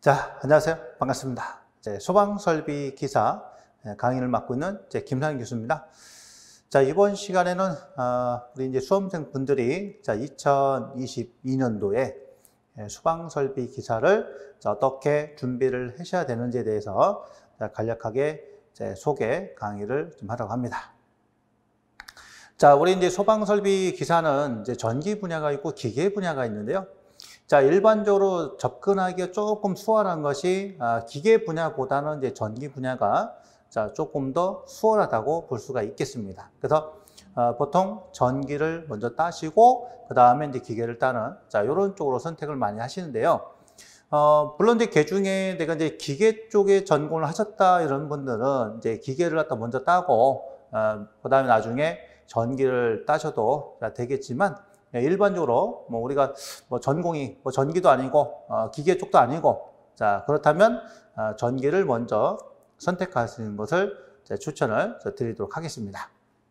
자, 안녕하세요. 반갑습니다. 소방설비 기사 강의를 맡고 있는 김상현 교수입니다. 자, 이번 시간에는 우리 이제 수험생 분들이 2022년도에 소방설비 기사를 어떻게 준비를 하셔야 되는지에 대해서 간략하게 소개 강의를 좀 하려고 합니다. 자, 우리 이제 소방설비 기사는 이제 전기 분야가 있고 기계 분야가 있는데요. 자, 일반적으로 접근하기가 조금 수월한 것이 기계 분야보다는 이제 전기 분야가 조금 더 수월하다고 볼 수가 있겠습니다. 그래서 보통 전기를 먼저 따시고 그 다음에 이제 기계를 따는 이런 쪽으로 선택을 많이 하시는데요. 물론 이제 개중에 내가 이제 기계 쪽에 전공을 하셨다 이런 분들은 이제 기계를 갖다 먼저 따고 그 다음에 나중에 전기를 따셔도 되겠지만, 일반적으로 우리가 전공이 전기도 아니고 기계 쪽도 아니고 그렇다면 전기를 먼저 선택하시는 것을 추천을 드리도록 하겠습니다.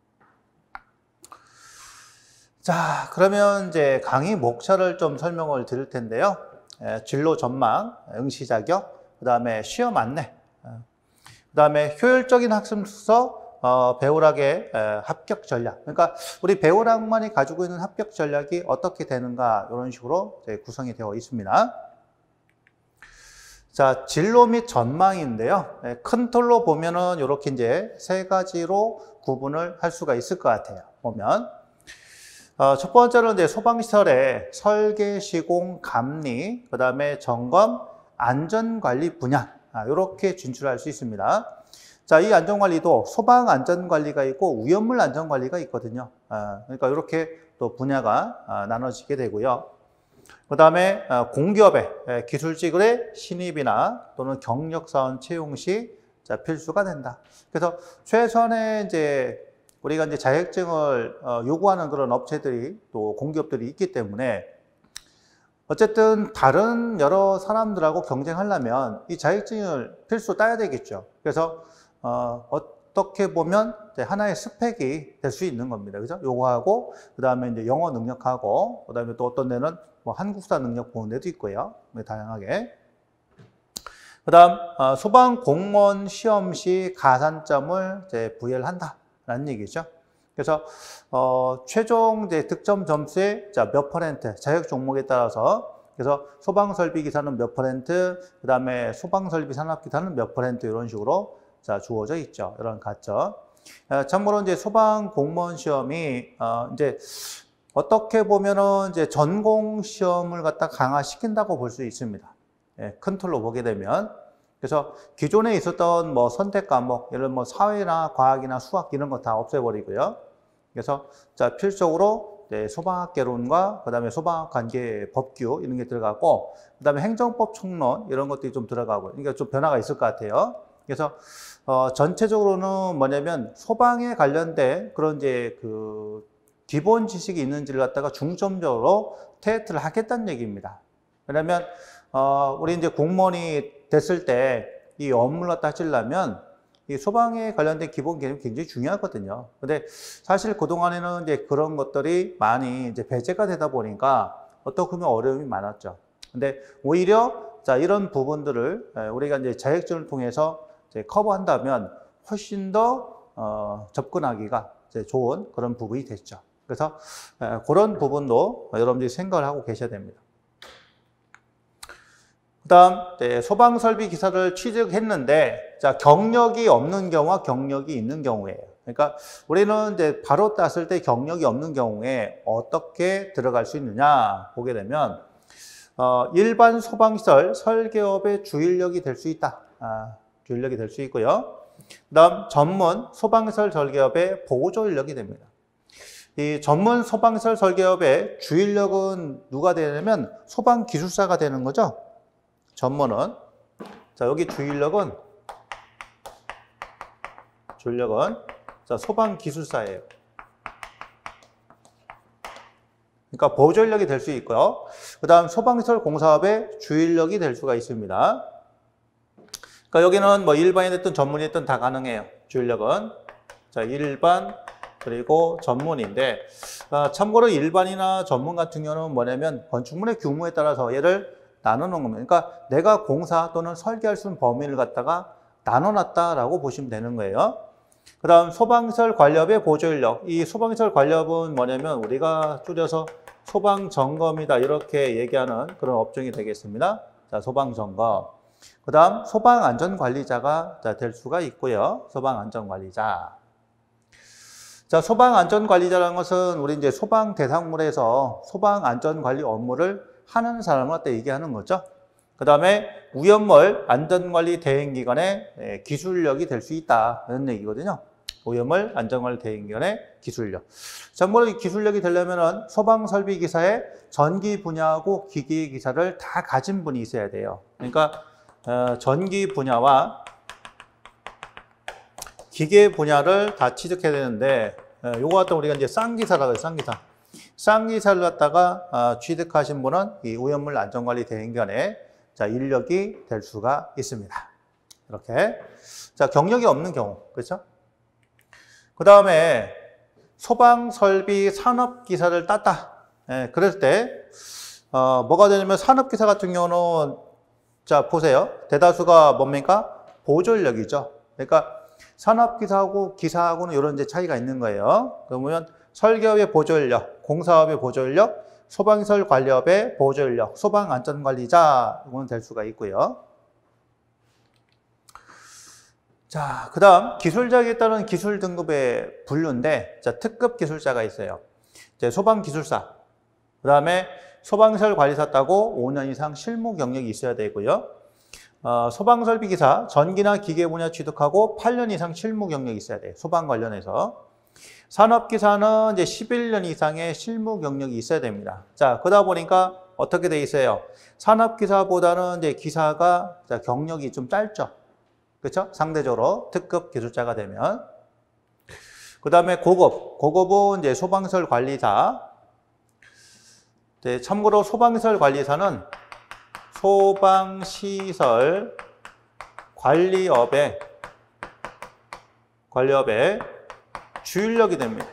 자, 그러면 이제 강의 목차를 좀 설명을 드릴 텐데요. 진로 전망, 응시 자격, 그 다음에 시험 안내, 그 다음에 효율적인 학습 순서, 배우락의 합격 전략. 그러니까 우리 배우락만이 가지고 있는 합격 전략이 어떻게 되는가, 이런 식으로 구성이 되어 있습니다. 자, 진로 및 전망인데요. 큰 틀로 보면은 이렇게 이제 세 가지로 구분을 할 수가 있을 것 같아요. 보면 첫 번째는 이제 소방시설의 설계, 시공, 감리, 그 다음에 점검, 안전관리 분야, 이렇게 진출할 수 있습니다. 자, 이 안전관리도 소방 안전관리가 있고 위험물 안전관리가 있거든요. 그러니까 이렇게 또 분야가 나눠지게 되고요. 그 다음에 공기업의 기술직의 신입이나 또는 경력사원 채용 시 필수가 된다. 그래서 최소한의 이제 우리가 이제 자격증을 요구하는 그런 업체들이 또 공기업들이 있기 때문에 어쨌든 다른 여러 사람들하고 경쟁하려면 이 자격증을 필수 따야 되겠죠. 그래서 어떻게 보면 하나의 스펙이 될 수 있는 겁니다. 그죠? 요거하고, 그 다음에 이제 영어 능력하고, 그 다음에 또 어떤 데는 한국사 능력 보는 데도 있고요. 다양하게. 그 다음, 소방 공무원 시험 시 가산점을 부여를 한다라는 얘기죠. 그래서, 최종 득점 점수의 몇 퍼센트, 자격 종목에 따라서, 그래서 소방설비 기사는 몇 퍼센트, 그 다음에 소방설비 산업기사는 몇 퍼센트, 이런 식으로 주어져 있죠. 이런 가점. 참고로 이제 소방 공무원 시험이 이제 어떻게 보면은 이제 전공 시험을 갖다 강화시킨다고 볼 수 있습니다. 큰 틀로 보게 되면. 그래서 기존에 있었던 선택 과목, 예를 들어 사회나 과학이나 수학 이런 거 다 없애버리고요. 그래서 필적으로 소방학개론과 그다음에 소방학 관계 법규 이런 게 들어가고, 그다음에 행정법 총론 이런 것들이 좀 들어가고, 그러니까 좀 변화가 있을 것 같아요. 그래서 전체적으로는 뭐냐면 소방에 관련된 그런 이제 그 기본 지식이 있는지를 갖다가 중점적으로 테스트를 하겠다는 얘기입니다. 왜냐면 우리 이제 공무원이 됐을 때 이 업무를 갖다 하시려면 이 소방에 관련된 기본 개념이 굉장히 중요하거든요. 근데 사실 그동안에는 이제 그런 것들이 많이 이제 배제가 되다 보니까 어떻게 보면 어려움이 많았죠. 근데 오히려 이런 부분들을 우리가 이제 자격증을 통해서 커버한다면 훨씬 더 접근하기가 좋은 그런 부분이 됐죠. 그래서 그런 부분도 여러분들이 생각을 하고 계셔야 됩니다. 그 다음 소방설비 기사를 취직했는데 경력이 없는 경우와 경력이 있는 경우예요. 그러니까 우리는 이제 바로 땄을 때 경력이 없는 경우에 어떻게 들어갈 수 있느냐 보게 되면 일반 소방시설 설계업의 주인력이 될 수 있다. 주인력이 될 수 있고요. 그 다음 전문 소방시설 설계업의 보조 인력이 됩니다. 이 전문 소방시설 설계업의 주인력은 누가 되냐면 소방기술사가 되는 거죠. 전문은. 여기 주인력은 소방기술사예요. 그러니까 보조 인력이 될 수 있고요. 그 다음 소방시설 공사업의 주인력이 될 수가 있습니다. 그러니까 여기는 일반이 됐든 전문이 됐든 다 가능해요. 주인력은. 일반 그리고 전문인데, 참고로 일반이나 전문 같은 경우는 뭐냐면 건축물의 규모에 따라서 얘를 나누는 겁니다. 그러니까 내가 공사 또는 설계할 수 있는 범위를 갖다가 나눠놨다라고 보시면 되는 거예요. 그 다음 소방시설 관리업의 보조인력. 이 소방시설 관리업은 뭐냐면 우리가 줄여서 소방점검이다 이렇게 얘기하는 그런 업종이 되겠습니다. 자, 소방점검. 그 다음 소방안전관리자가 될 수가 있고요. 소방안전관리자. 자, 소방안전관리자라는 것은 우리 이제 소방 대상물에서 소방안전관리 업무를 하는 사람을 갖다 얘기하는 거죠. 그 다음에 오염물 안전관리 대행기관의 기술력이 될 수 있다 이런 얘기거든요. 오염물 안전관리 대행기관의 기술력. 참고로 이 기술력이 되려면은 소방설비기사의 전기 분야하고 기계 기사를 다 가진 분이 있어야 돼요. 그러니까 전기 분야와 기계 분야를 다 취득해야 되는데 요거 갖다 우리가 이제 쌍기사라고 해요. 쌍기사. 쌍기사를 갖다가 취득하신 분은 이 오염물 안전관리 대행기관의 자, 인력이 될 수가 있습니다. 이렇게. 자, 경력이 없는 경우. 그렇죠? 그 다음에 소방설비 산업기사를 땄다. 그럴 때, 뭐가 되냐면 산업기사 같은 경우는 자, 보세요. 대다수가 뭡니까? 보조인력이죠. 그러니까 산업기사하고 기사하고는 이런 이제 차이가 있는 거예요. 그러면 설계업의 보조인력, 공사업의 보조인력, 소방시설 관리업의 보조인력, 소방안전관리자 이거는 될 수가 있고요. 자, 그 다음 기술자에 따른 기술 등급의 분류인데 자, 특급 기술자가 있어요. 이제 소방기술사, 그 다음에 소방시설 관리사 따고 5년 이상 실무 경력이 있어야 되고요. 소방설비기사, 전기나 기계 분야 취득하고 8년 이상 실무 경력이 있어야 돼요. 소방 관련해서. 산업기사는 이제 11년 이상의 실무 경력이 있어야 됩니다. 자, 그러다 보니까 어떻게 돼 있어요? 산업기사보다는 이제 기사가 경력이 좀 짧죠. 그렇죠? 상대적으로 특급 기술자가 되면. 그 다음에 고급은 이제 소방시설 관리사. 네, 참고로 소방시설 관리사는 소방시설 관리업의 주인력이 됩니다.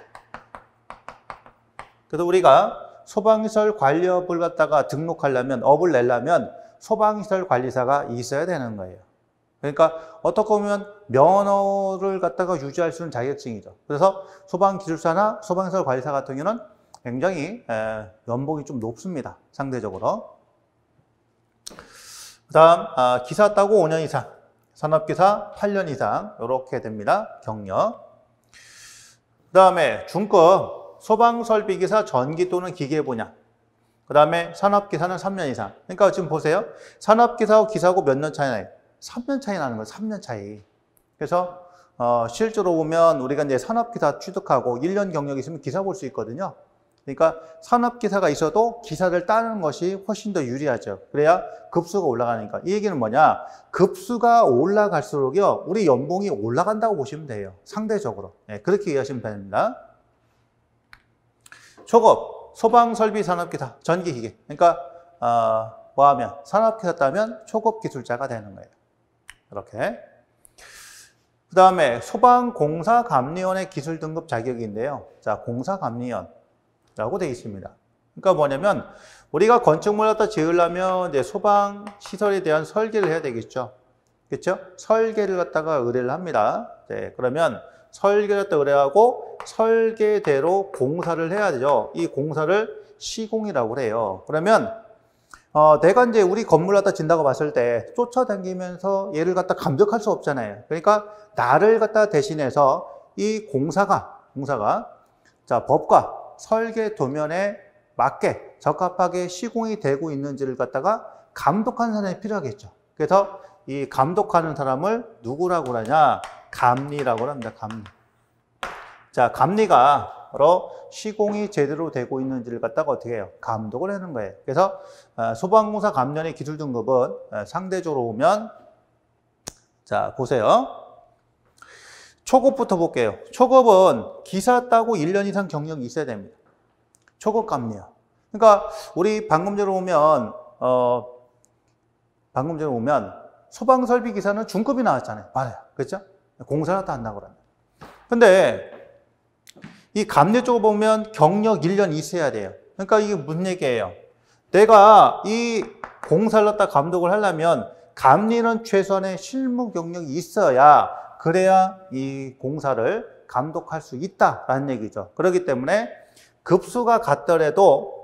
그래서 우리가 소방시설 관리업을 갖다가 등록하려면, 업을 내려면 소방시설 관리사가 있어야 되는 거예요. 그러니까 어떻게 보면 면허를 갖다가 유지할 수 있는 자격증이죠. 그래서 소방기술사나 소방시설 관리사 같은 경우는 굉장히 연봉이 좀 높습니다. 상대적으로. 그 다음 기사 따고 5년 이상, 산업기사 8년 이상 이렇게 됩니다. 경력. 그 다음에 중급 소방설비기사 전기 또는 기계 분야. 그 다음에 산업기사는 3년 이상. 그러니까 지금 보세요. 산업기사하고 기사하고 몇 년 차이 나요? 3년 차이 나는 거예요. 3년 차이. 그래서 실제로 보면 우리가 이제 산업기사 취득하고 1년 경력이 있으면 기사 볼 수 있거든요. 그러니까 산업기사가 있어도 기사를 따는 것이 훨씬 더 유리하죠. 그래야 급수가 올라가니까. 이 얘기는 뭐냐? 급수가 올라갈수록요, 우리 연봉이 올라간다고 보시면 돼요. 상대적으로. 네, 그렇게 이해하시면 됩니다. 초급, 소방설비 산업기사, 전기기계. 그러니까 뭐 하면? 산업기사 따면 초급 기술자가 되는 거예요. 이렇게. 그 다음에 소방공사감리원의 기술 등급 자격인데요. 자, 공사감리원. 라고 되어 있습니다. 그러니까 뭐냐면 우리가 건축물을 갖다 지으려면 이제 소방 시설에 대한 설계를 해야 되겠죠. 그렇죠? 설계를 갖다가 의뢰를 합니다. 네, 그러면 설계를 갖다 의뢰하고 설계대로 공사를 해야 되죠. 이 공사를 시공이라고 해요. 그러면 내가 이제 우리 건물 갖다 진다고 봤을 때 쫓아다니면서 얘를 갖다 감독할 수 없잖아요. 그러니까 나를 갖다 대신해서 이 공사가 자, 법과 설계 도면에 맞게 적합하게 시공이 되고 있는지를 갖다가 감독하는 사람이 필요하겠죠. 그래서 이 감독하는 사람을 누구라고 하냐? 감리라고 합니다. 감리. 자, 감리가 바로 시공이 제대로 되고 있는지를 갖다가 어떻게 해요? 감독을 하는 거예요. 그래서 소방공사 감리원의 기술 등급은 상대적으로 보면 자, 보세요. 초급부터 볼게요. 초급은 기사 따고 1년 이상 경력이 있어야 됩니다. 초급 감리요. 그러니까 우리 방금 전에 보면 소방설비 기사는 중급이 나왔잖아요. 맞아요. 그렇죠? 공사를 다 한다고 그러면. 근데 이 감리 쪽을 보면 경력 1년 있어야 돼요. 그러니까 이게 무슨 얘기예요? 내가 이 공사를 갖다 감독을 하려면 감리는 최소한의 실무 경력이 있어야 그래야 이 공사를 감독할 수 있다라는 얘기죠. 그렇기 때문에 급수가 같더라도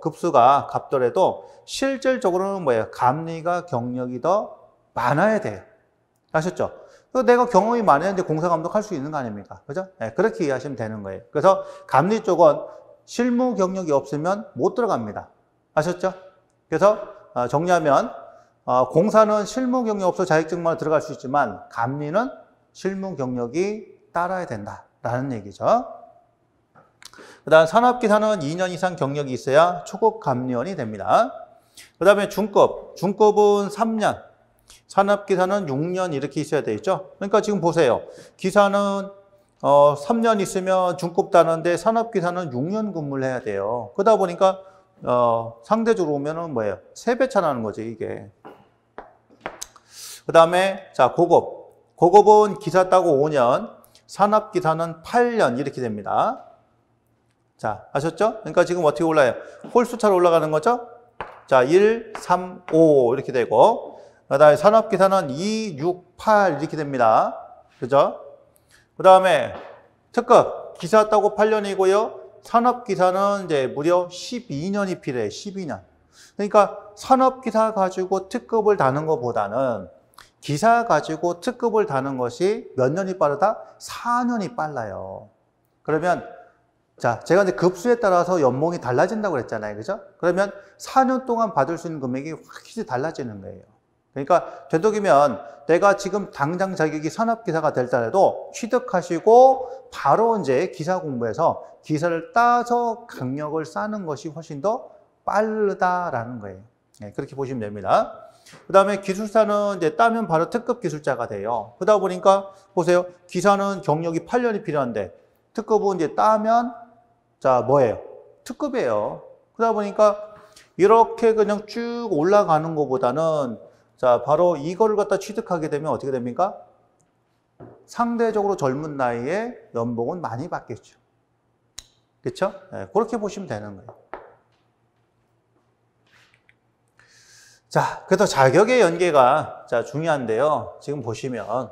실질적으로는 뭐예요? 감리가 경력이 더 많아야 돼요. 아셨죠? 내가 경험이 많았는데 공사 감독할 수 있는 거 아닙니까? 그죠? 네, 그렇게 이해하시면 되는 거예요. 그래서 감리 쪽은 실무 경력이 없으면 못 들어갑니다. 아셨죠? 그래서 정리하면 공사는 실무 경력 없어 자격증만 들어갈 수 있지만 감리는 실무 경력이 따라야 된다라는 얘기죠. 그 다음 산업기사는 2년 이상 경력이 있어야 초급 감리원이 됩니다. 그 다음에 중급은 3년, 산업기사는 6년 이렇게 있어야 되겠죠. 그러니까 지금 보세요. 기사는 3년 있으면 중급 따는데 산업기사는 6년 근무를 해야 돼요. 그러다 보니까 상대적으로 보면은 뭐예요? 3배 차 나는 거죠, 이게. 그 다음에 자 고급은 기사 따고 5년, 산업기사는 8년 이렇게 됩니다. 자, 아셨죠? 그러니까 지금 어떻게 올라요? 홀수차로 올라가는 거죠? 자, 1, 3, 5 이렇게 되고, 그 다음에 산업기사는 2, 6, 8 이렇게 됩니다. 그죠? 그 다음에 특급, 기사 따고 8년이고요. 산업기사는 이제 무려 12년이 필요해요. 12년. 그러니까 산업기사 가지고 특급을 다는 것보다는 기사 가지고 특급을 다는 것이 몇 년이 빠르다? 4년이 빨라요. 그러면 자, 제가 이제 급수에 따라서 연봉이 달라진다고 그랬잖아요. 그죠? 그러면 4년 동안 받을 수 있는 금액이 확실히 달라지는 거예요. 그러니까 되도록이면 내가 지금 당장 자격이 산업기사가 될 때라도 취득하시고 바로 이제 기사 공부해서 기사를 따서 경력을 쌓는 것이 훨씬 더 빠르다라는 거예요. 네, 그렇게 보시면 됩니다. 그 다음에 기술사는 이제 따면 바로 특급 기술자가 돼요. 그러다 보니까 보세요. 기사는 경력이 8년이 필요한데 특급은 이제 따면 자, 뭐예요? 특급이에요. 그러다 보니까 이렇게 그냥 쭉 올라가는 것보다는 자, 바로 이거를 갖다 취득하게 되면 어떻게 됩니까? 상대적으로 젊은 나이에 연봉은 많이 받겠죠. 그렇죠? 네, 그렇게 보시면 되는 거예요. 자, 그래서 자격의 연계가 자, 중요한데요. 지금 보시면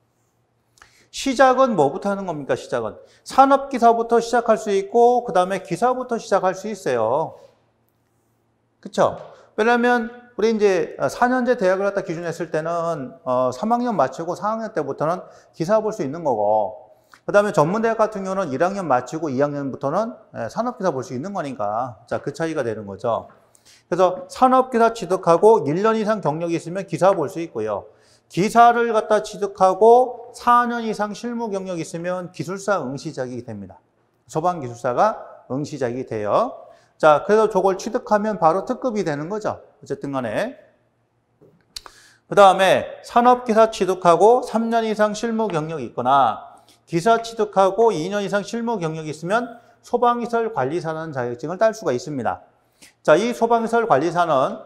시작은 뭐부터 하는 겁니까? 시작은 산업기사부터 시작할 수 있고 그 다음에 기사부터 시작할 수 있어요. 그렇죠? 왜냐하면 우리 이제 4년제 대학을 갖다 기준했을 때는 3학년 마치고 4학년 때부터는 기사 볼 수 있는 거고 그 다음에 전문대학 같은 경우는 1학년 마치고 2학년부터는 산업기사 볼 수 있는 거니까 자, 그 차이가 되는 거죠. 그래서 산업기사 취득하고 1년 이상 경력이 있으면 기사 볼 수 있고요. 기사를 갖다 취득하고 4년 이상 실무 경력이 있으면 기술사 응시자격이 됩니다. 소방기술사가 응시자격이 돼요. 자, 그래서 저걸 취득하면 바로 특급이 되는 거죠. 어쨌든 간에. 그 다음에 산업기사 취득하고 3년 이상 실무 경력이 있거나 기사 취득하고 2년 이상 실무 경력이 있으면 소방시설 관리사라는 자격증을 딸 수가 있습니다. 자, 이 소방시설 관리사는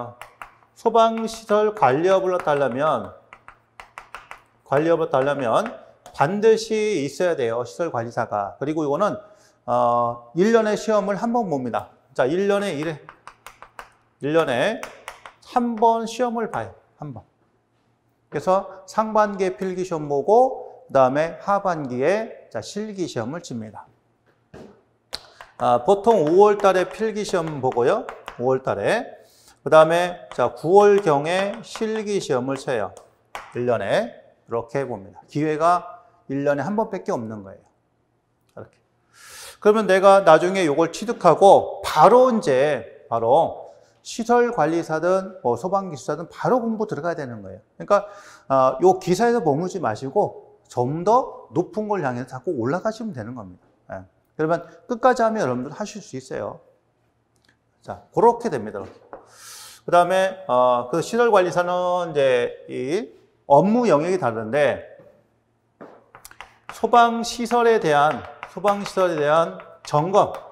소방시설 관리업을 따려면 반드시 있어야 돼요. 시설관리사가. 그리고 이거는 1년에 시험을 한 번 봅니다. 자, 1년에 한 번 시험을 봐요. 한 번. 그래서 상반기에 필기시험 보고 그다음에 하반기에 자, 실기시험을 칩니다. 보통 5월 달에 필기시험 보고요. 5월 달에. 그 다음에 자 9월경에 실기시험을 쳐요. 1년에. 이렇게 봅니다. 기회가 1년에 한 번밖에 없는 거예요. 이렇게. 그러면 내가 나중에 이걸 취득하고 바로 시설관리사든 뭐 소방기술사든 바로 공부 들어가야 되는 거예요. 그러니까 요 기사에서 머무지 마시고 좀 더 높은 걸 향해서 자꾸 올라가시면 되는 겁니다. 예. 그러면 끝까지 하면 여러분들 하실 수 있어요. 자, 그렇게 됩니다. 그 다음에 그 시설관리사는 이제 이 업무 영역이 다른데 소방시설에 대한 점검.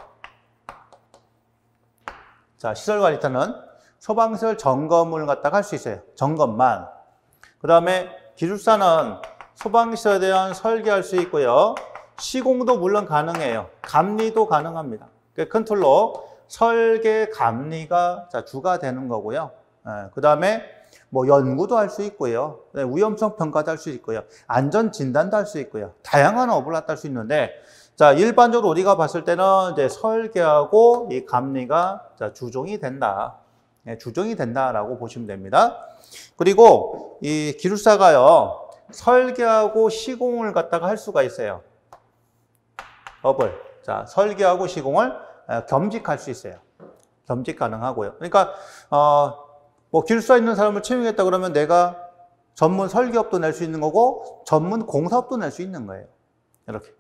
자, 시설관리사는 소방시설 점검을 갖다가 할 수 있어요. 점검만. 그 다음에 기술사는 소방시설에 대한 설계할 수 있고요. 시공도 물론 가능해요. 감리도 가능합니다. 컨트롤러 설계 감리가 자, 주가 되는 거고요. 그 다음에 뭐 연구도 할 수 있고요. 위험성 평가도 할 수 있고요. 안전 진단도 할 수 있고요. 다양한 업을 갖다 할 수 있는데, 자, 일반적으로 우리가 봤을 때는 이제 설계하고 이 감리가 자, 주종이 된다. 주종이 된다라고 보시면 됩니다. 그리고 이 기술사가요, 설계하고 시공을 갖다가 할 수가 있어요. 업을. 자, 설계하고 시공을 겸직할 수 있어요. 겸직 가능하고요. 그러니까, 뭐 기술사 있는 사람을 채용했다 그러면 내가 전문 설계업도 낼 수 있는 거고, 전문 공사업도 낼 수 있는 거예요. 이렇게.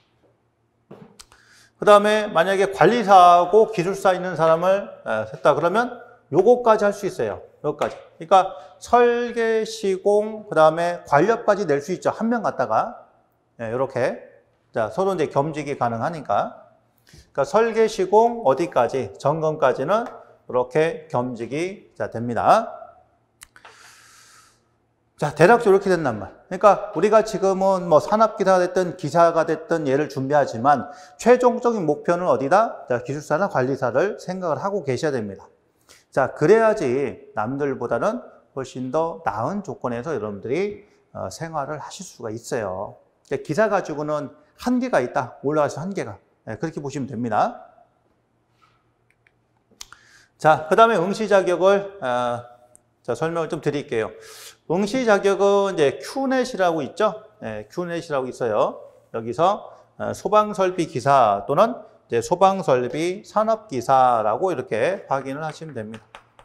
그 다음에 만약에 관리사하고 기술사 있는 사람을 했다 그러면 요거까지 할 수 있어요. 요거까지. 그러니까 설계, 시공, 그 다음에 관리업까지 낼 수 있죠. 한 명 갖다가. 이렇게. 자, 서로 이제 겸직이 가능하니까. 그러니까 설계, 시공, 어디까지, 점검까지는 이렇게 겸직이 자, 됩니다. 자, 대략적으로 이렇게 된단 말. 그러니까 우리가 지금은 뭐 산업기사가 됐든 기사가 됐든 얘를 준비하지만 최종적인 목표는 어디다? 자, 기술사나 관리사를 생각을 하고 계셔야 됩니다. 자, 그래야지 남들보다는 훨씬 더 나은 조건에서 여러분들이 생활을 하실 수가 있어요. 기사 가지고는 한계가 있다. 올라가서 한계가. 그렇게 보시면 됩니다. 자, 그 다음에 응시 자격을 자, 설명을 좀 드릴게요. 응시 자격은 이제 큐넷이라고 있죠. 큐넷이라고 있어요. 여기서 소방설비 기사 또는 이제 소방설비 산업기사라고 이렇게 확인을 하시면 됩니다.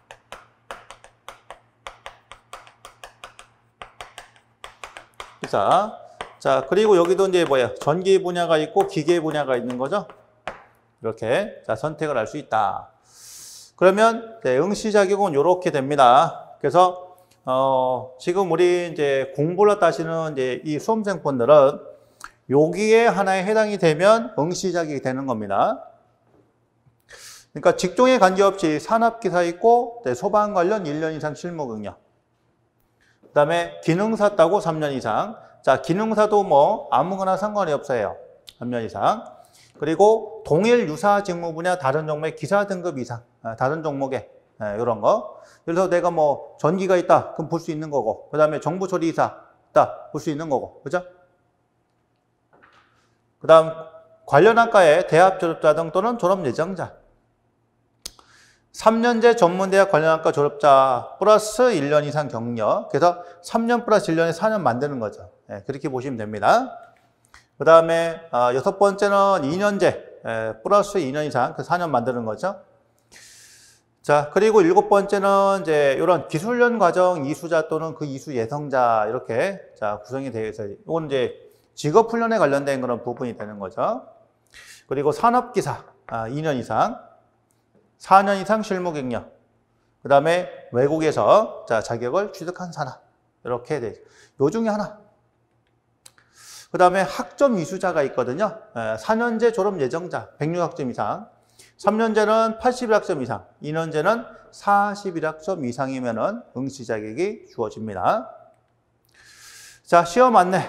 기사. 자, 그리고 여기도 이제 뭐야? 전기 분야가 있고 기계 분야가 있는 거죠. 이렇게 자, 선택을 할 수 있다. 그러면 응시 자격은 이렇게 됩니다. 그래서 지금 우리 이제 공부를 했다 하시는 이제 이 수험생분들은 여기에 하나에 해당이 되면 응시 자격이 되는 겁니다. 그러니까 직종에 관계없이 산업기사 있고 소방 관련 1년 이상 실무 경력. 그 다음에 기능사 따고 3년 이상. 자, 기능사도 뭐 아무거나 상관이 없어요. 3년 이상. 그리고 동일 유사 직무 분야 다른 종목의 기사 등급 이상. 다른 종목에 이런 거. 그래서 내가 뭐 전기가 있다. 그럼 볼 수 있는 거고. 그 다음에 정보 처리이사 있다. 볼 수 있는 거고. 그죠? 그 다음 관련 학과의 대학 졸업자 등 또는 졸업 예정자. 3년제 전문대학 관련 학과 졸업자 플러스 1년 이상 경력. 그래서 3년 플러스 1년에 4년 만드는 거죠. 그렇게 보시면 됩니다. 그 다음에 여섯 번째는 2년제 플러스 2년 이상 그 4년 만드는 거죠. 자, 그리고 일곱 번째는 이제 이런 기술련 과정 이수자 또는 그 이수 예성자 이렇게 자, 구성이 되어 있어요. 이건 이제 직업 훈련에 관련된 그런 부분이 되는 거죠. 그리고 산업기사 2년 이상, 4년 이상 실무 경력. 그다음에 외국에서 자, 자격을 취득한 사람. 이렇게 돼. 요 중에 하나. 그다음에 학점 이수자가 있거든요. 4년제 졸업 예정자 106학점 이상. 3년제는 81학점 이상, 2년제는 41학점 이상이면은 응시 자격이 주어집니다. 자, 시험 안내.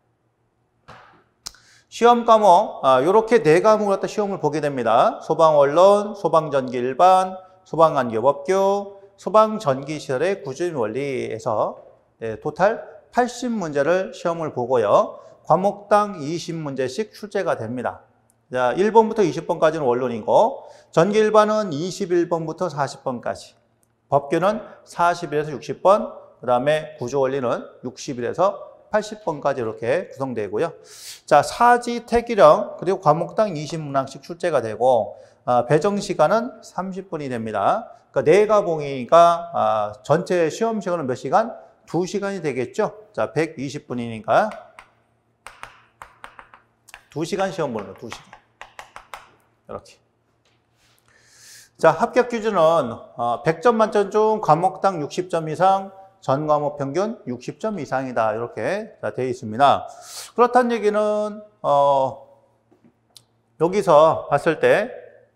시험 과목, 요렇게 네 과목을 갖다 시험을 보게 됩니다. 소방원론, 소방전기 일반, 소방안개법규, 소방전기시설의 구조인 원리에서 토탈 80문제를 시험을 보고요. 과목당 20문제씩 출제가 됩니다. 자, 1번부터 20번까지는 원론이고 전기 일반은 21번부터 40번까지, 법규는 41에서 60번, 그 다음에 구조원리는 61에서 80번까지 이렇게 구성되고요. 자, 사지, 태기령, 그리고 과목당 20문항씩 출제가 되고 배정 시간은 30분이 됩니다. 그러니까 네 과목이니까 전체 시험 시간은 몇 시간? 2시간이 되겠죠. 자, 120분이니까 2시간 시험 보는 거, 2시간. 이렇게. 자, 합격 기준은 100점 만점 중 과목당 60점 이상, 전 과목 평균 60점 이상이다. 이렇게 되어 있습니다. 그렇다는 얘기는 여기서 봤을 때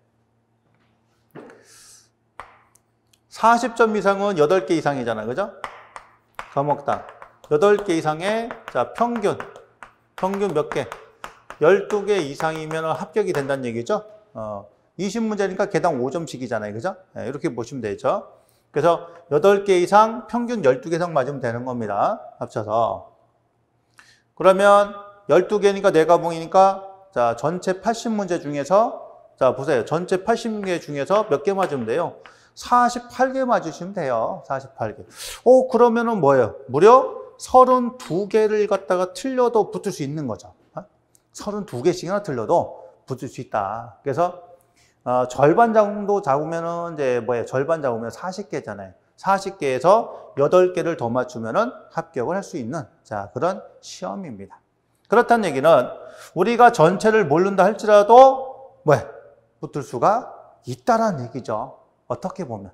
40점 이상은 8개 이상이잖아요. 그죠? 과목당 8개 이상의 자, 평균 몇 개? 12개 이상이면 합격이 된다는 얘기죠. 20문제니까 개당 5점씩이잖아요. 그죠? 이렇게 보시면 되죠. 그래서 8개 이상, 평균 12개 이상 맞으면 되는 겁니다. 합쳐서. 그러면 12개니까 4과목이니까 자, 전체 80문제 중에서 자, 보세요. 전체 80개 중에서 몇 개 맞으면 돼요? 48개 맞으시면 돼요. 48개. 그러면은 뭐예요? 무려 32개를 갖다가 틀려도 붙을 수 있는 거죠. 32개씩이나 틀려도 붙을 수 있다. 그래서 절반 정도 잡으면은 이제 뭐예요? 절반 잡으면 40개잖아요. 40개에서 8개를 더 맞추면은 합격을 할 수 있는 자, 그런 시험입니다. 그렇다는 얘기는 우리가 전체를 모른다 할지라도 뭐예요? 붙을 수가 있다라는 얘기죠. 어떻게 보면.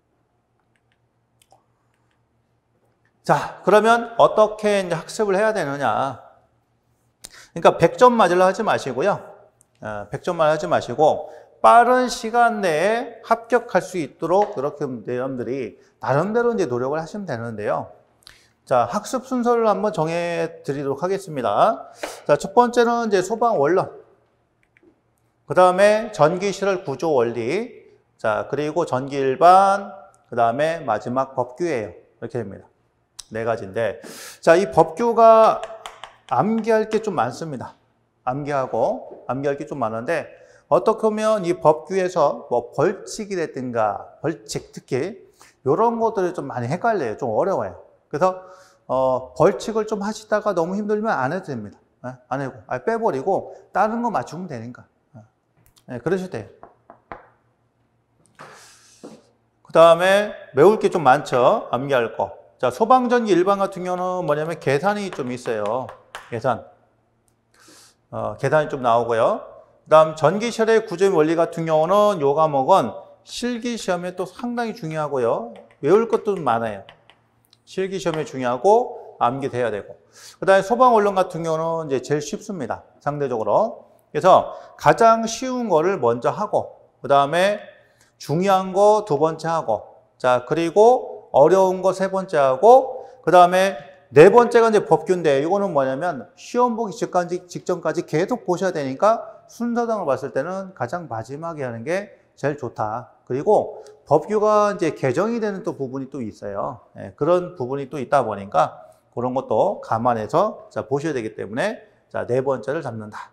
자, 그러면 어떻게 이제 학습을 해야 되느냐. 그러니까 100점 맞으려 하지 마시고요. 100점만 하지 마시고 빠른 시간 내에 합격할 수 있도록 그렇게 여러분들이 나름대로 이제 노력을 하시면 되는데요. 자, 학습 순서를 한번 정해 드리도록 하겠습니다. 자, 첫 번째는 이제 소방 원론. 그 다음에 전기 실험 구조 원리. 자, 그리고 전기 일반. 그 다음에 마지막 법규예요. 이렇게 됩니다. 4가지인데. 자, 이 법규가 암기할 게 좀 많습니다. 암기할 게 좀 많은데, 어떻게 보면 이 법규에서 뭐 벌칙이라든가, 벌칙 특히, 이런 것들이 좀 많이 헷갈려요. 좀 어려워요. 그래서, 벌칙을 좀 하시다가 너무 힘들면 안 해도 됩니다. 안 해고, 빼버리고, 다른 거 맞추면 되니까. 그러셔도 돼요. 그 다음에 외울 게 좀 많죠. 암기할 거. 자, 소방전기 일반 같은 경우는 뭐냐면 계산이 좀 있어요. 계산이 좀 나오고요. 그 다음 전기실의 구조의 원리 같은 경우는 요 과목은 실기시험에 또 상당히 중요하고요. 외울 것도 좀 많아요. 실기시험에 중요하고 암기돼야 되고. 그 다음에 소방 원론 같은 경우는 이제 제일 쉽습니다. 상대적으로. 그래서 가장 쉬운 거를 먼저 하고, 그 다음에 중요한 거 2번째 하고, 자, 그리고 어려운 거 3번째 하고, 그 다음에 4번째가 이제 법규인데, 이거는 뭐냐면 시험 보기 직전까지 계속 보셔야 되니까 순서상으로 봤을 때는 가장 마지막에 하는 게 제일 좋다. 그리고 법규가 이제 개정이 되는 또 부분이 또 있어요. 그런 부분이 또 있다 보니까 그런 것도 감안해서 자, 보셔야 되기 때문에 자, 4번째를 잡는다.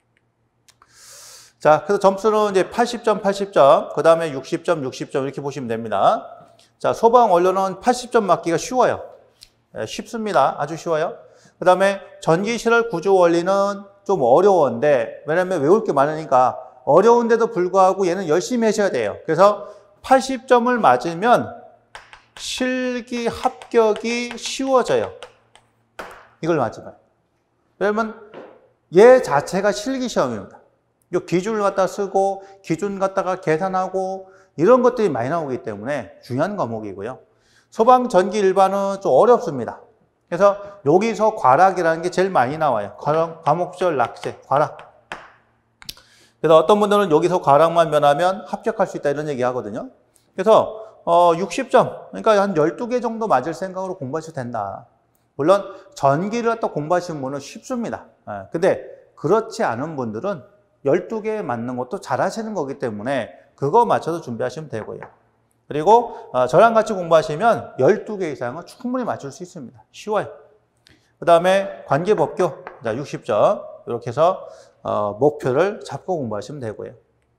자, 그래서 점수는 이제 80점, 80점, 그 다음에 60점, 60점 이렇게 보시면 됩니다. 자, 소방 원료는 80점 맞기가 쉬워요. 쉽습니다. 아주 쉬워요. 그 다음에 전기 실험 구조 원리는 좀 어려운데, 왜냐면 외울 게 많으니까 어려운데도 불구하고 얘는 열심히 하셔야 돼요. 그래서 80점을 맞으면 실기 합격이 쉬워져요. 이걸 맞으면. 왜냐면 얘 자체가 실기 시험입니다. 요 기준을 갖다 쓰고 기준 갖다가 계산하고 이런 것들이 많이 나오기 때문에 중요한 과목이고요. 소방 전기 일반은 좀 어렵습니다. 그래서 여기서 과락이라는 게 제일 많이 나와요. 과목별 낙제, 과락. 그래서 어떤 분들은 여기서 과락만 면하면 합격할 수 있다 이런 얘기 하거든요. 그래서 60점, 그러니까 한 12개 정도 맞을 생각으로 공부하셔도 된다. 물론 전기를 갖다 공부하시는 분은 쉽습니다. 근데 그렇지 않은 분들은 12개 맞는 것도 잘하시는 거기 때문에 그거 맞춰서 준비하시면 되고요. 그리고 저랑 같이 공부하시면 12개 이상은 충분히 맞출 수 있습니다. 쉬워요. 그 다음에 관계법규, 자, 60점 이렇게 해서 목표를 잡고 공부하시면 되고요.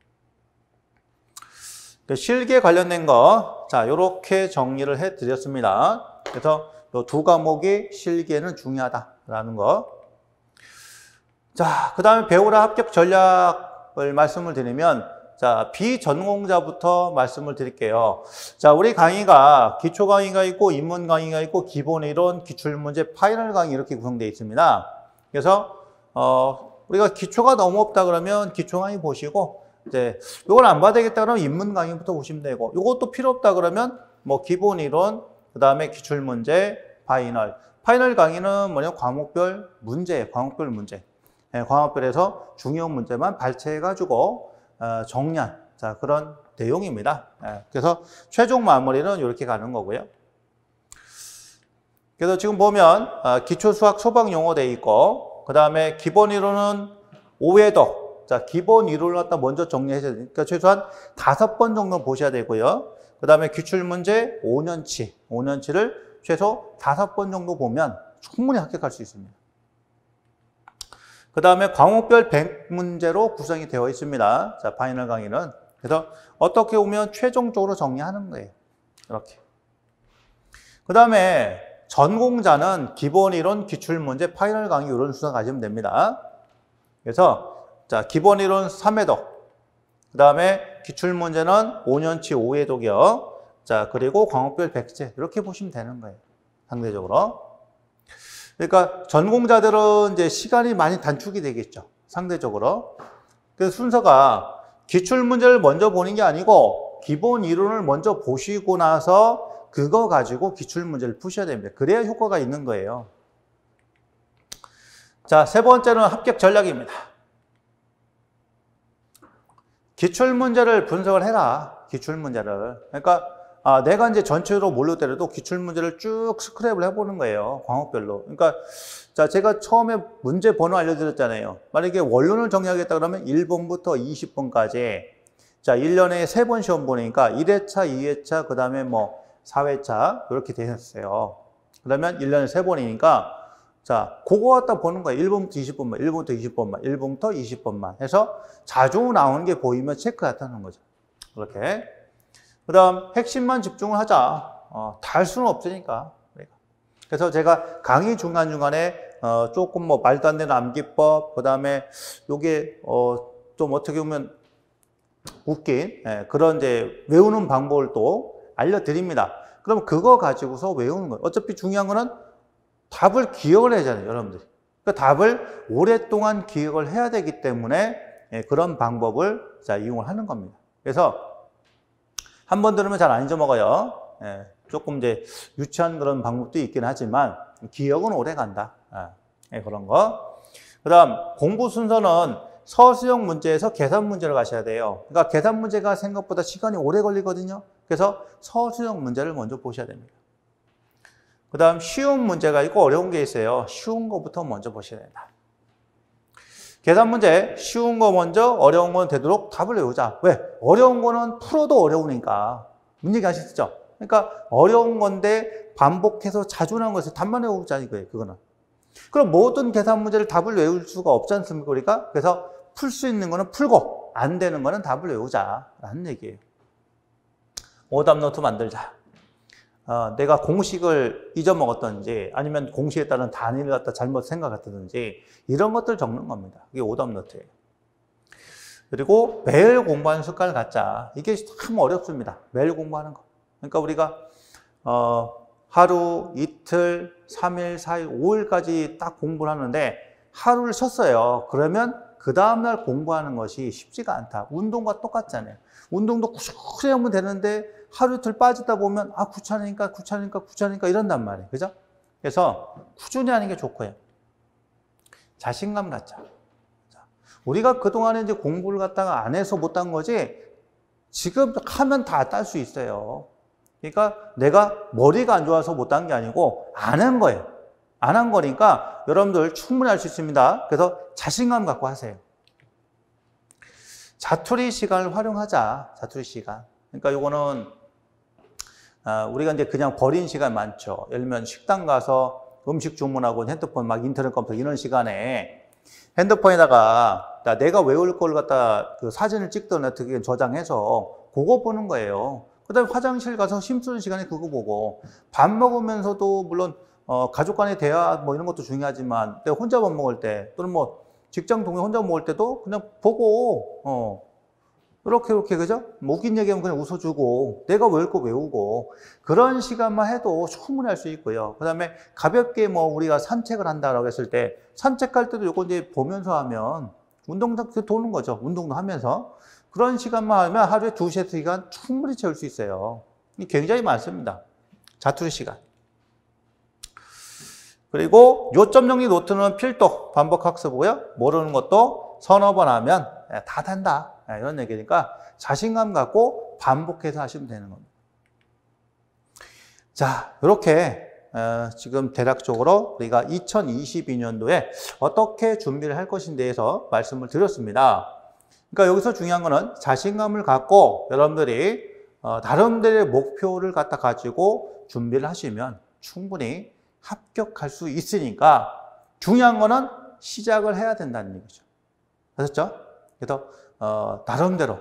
실기에 관련된 거, 자, 이렇게 정리를 해드렸습니다. 그래서 이 2과목이 실기에는 중요하다라는 거. 자, 그 다음에 배우라 합격 전략을 말씀을 드리면, 자, 비전공자부터 말씀을 드릴게요. 자, 우리 강의가 기초 강의가 있고, 입문 강의가 있고, 기본 이론, 기출문제, 파이널 강의 이렇게 구성되어 있습니다. 그래서, 우리가 기초가 너무 없다 그러면 기초 강의 보시고, 이제, 이걸 안 봐야 되겠다 그러면 입문 강의부터 보시면 되고, 이것도 필요 없다 그러면, 뭐, 기본 이론, 그 다음에 기출문제, 파이널. 파이널 강의는 뭐냐면 과목별 문제예요. 과목별 문제. 과목별에서 중요한 문제만 발췌해가지고 정리한 자, 그런 내용입니다. 그래서 최종 마무리는 이렇게 가는 거고요. 그래서 지금 보면 기초수학 소방 용어 돼 있고, 그 다음에 기본 이론은 오해도, 자, 기본 이론을 갖다 먼저 정리하셔야 되니까 최소한 5번 정도 보셔야 되고요. 그 그 다음에 기출문제 5년치를 최소 5번 정도 보면 충분히 합격할 수 있습니다. 그 다음에 과목별 100문제로 구성이 되어 있습니다. 자, 파이널 강의는. 그래서 어떻게 보면 최종적으로 정리하는 거예요. 이렇게. 그 다음에 전공자는 기본 이론, 기출문제, 파이널 강의 이런 순서 가지면 됩니다. 그래서 자, 기본 이론 3회독, 그 다음에 기출문제는 5년치 5회독이요. 자, 그리고 과목별 100제 이렇게 보시면 되는 거예요. 상대적으로. 그러니까 전공자들은 이제 시간이 많이 단축이 되겠죠. 상대적으로. 그래서 순서가 기출문제를 먼저 보는 게 아니고 기본 이론을 먼저 보시고 나서 그거 가지고 기출문제를 푸셔야 됩니다. 그래야 효과가 있는 거예요. 자, 세 번째는 합격 전략입니다. 기출문제를 분석을 해라. 기출문제를. 그러니까 내가 이제 전체로 모르더라도 기출문제를 쭉 스크랩을 해보는 거예요. 과목별로. 그러니까 자, 제가 처음에 문제 번호 알려드렸잖아요. 만약에 원론을 정리하겠다 그러면 1번부터 20번까지 자, 1년에 3번 시험 보니까 1회차, 2회차, 그 다음에 뭐 4회차 이렇게 되셨어요. 그러면 1년에 3번이니까 자, 그거 갖다 보는 거예요. 1번부터 20번만, 1번부터 20번만, 1번부터 20번만 해서 자주 나오는 게 보이면 체크 같다는 거죠. 이렇게. 그 다음 핵심만 집중을 하자. 다 할 수는 없으니까. 그래서 제가 강의 중간중간에 조금 뭐 말도 안 되는 암기법, 그 다음에 요게 좀 어떻게 보면 웃긴 그런 이제 외우는 방법을 또 알려드립니다. 그럼 그거 가지고서 외우는 거예요. 어차피 중요한 거는 답을 기억을 해야 하잖아요, 여러분들이. 그러니까 답을 오랫동안 기억을 해야 되기 때문에 그런 방법을 자, 이용을 하는 겁니다. 그래서 한 번 들으면 잘 안 잊어먹어요. 조금 이제 유치한 그런 방법도 있긴 하지만 기억은 오래 간다. 그런 거. 그 다음 공부 순서는 서술형 문제에서 계산 문제를 가셔야 돼요. 그러니까 계산 문제가 생각보다 시간이 오래 걸리거든요. 그래서 서술형 문제를 먼저 보셔야 됩니다. 그 다음 쉬운 문제가 있고 어려운 게 있어요. 쉬운 거부터 먼저 보셔야 된다. 계산 문제 쉬운 거 먼저, 어려운 건 되도록 답을 외우자. 왜? 어려운 거는 풀어도 어려우니까. 뭔 얘기 아시죠? 그러니까 어려운 건데 반복해서 자주 나오는 것을 답만 외우자 이거예요. 그거는. 그럼 모든 계산 문제를 답을 외울 수가 없지 않습니까? 우리가? 그래서 풀 수 있는 거는 풀고 안 되는 거는 답을 외우자라는 얘기예요. 오답 노트 만들자. 내가 공식을 잊어먹었던지 아니면 공식에 따른 단위를 갖다 잘못 생각했다든지 이런 것들 적는 겁니다. 이게 오답 노트예요. 그리고 매일 공부하는 습관을 갖자. 이게 참 어렵습니다. 매일 공부하는 거. 그러니까 우리가 하루, 이틀, 3일, 4일, 5일까지 딱 공부를 하는데 하루를 쉬었어요. 그러면 그 다음날 공부하는 것이 쉽지가 않다. 운동과 똑같잖아요. 운동도 꾸준히 하면 되는데 하루 이틀 빠지다 보면 귀찮으니까 이런단 말이에요. 그죠? 그래서 꾸준히 하는 게 좋고요. 자신감 갖자. 우리가 그동안에 이제 공부를 갖다가 안 해서 못 딴 거지 지금 하면 다 딸 수 있어요. 그러니까 내가 머리가 안 좋아서 못 딴 게 아니고 안 한 거예요. 안 한 거니까 여러분들 충분히 할 수 있습니다. 그래서 자신감 갖고 하세요. 자투리 시간을 활용하자. 자투리 시간. 그러니까 요거는 우리가 이제 그냥 버린 시간 많죠. 예를 들면 식당 가서 음식 주문하고 핸드폰 막 인터넷 검색 이런 시간에 핸드폰에다가 내가 외울 걸 갖다 그 사진을 찍든 어떻게 저장해서 그거 보는 거예요. 그 다음에 화장실 가서 힘쓰는 시간에 그거 보고 밥 먹으면서도 물론 가족 간의 대화 뭐 이런 것도 중요하지만 내가 혼자 밥 먹을 때 또는 뭐 직장 동료 혼자 먹을 때도 그냥 보고 이렇게 그죠? 뭐 웃긴 얘기하면 그냥 웃어주고 내가 외울 거 외우고 그런 시간만 해도 충분히 할 수 있고요. 그 다음에 가볍게 뭐 우리가 산책을 한다라고 했을 때 산책할 때도 요거 이제 보면서 하면 운동도 도는 거죠. 운동도 하면서 그런 시간만 하면 하루에 2, 3시간 충분히 채울 수 있어요. 굉장히 많습니다. 자투리 시간. 그리고 요점 정리 노트는 필독 반복 학습이고요. 모르는 것도 서너 번 하면 다 된다. 이런 얘기니까 자신감 갖고 반복해서 하시면 되는 겁니다. 자, 이렇게 지금 대략적으로 우리가 2022년도에 어떻게 준비를 할 것인에 대해서 말씀을 드렸습니다. 그러니까 여기서 중요한 거는 자신감을 갖고 여러분들이 나름대로의 목표를 갖다 가지고 준비를 하시면 충분히 합격할 수 있으니까 중요한 거는 시작을 해야 된다는 얘기죠. 아셨죠? 그래서 나름대로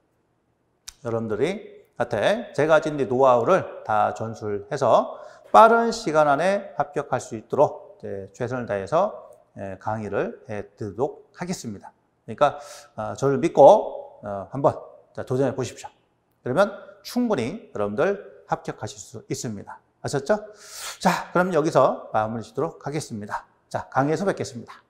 여러분들이 한테 제가 가진 노하우를 다 전수해서 빠른 시간 안에 합격할 수 있도록 최선을 다해서 강의를 해드리도록 하겠습니다. 그러니까 저를 믿고 한번 도전해 보십시오. 그러면 충분히 여러분들 합격하실 수 있습니다. 아셨죠? 자, 그럼 여기서 마무리 짓도록 하겠습니다. 자, 강의에서 뵙겠습니다.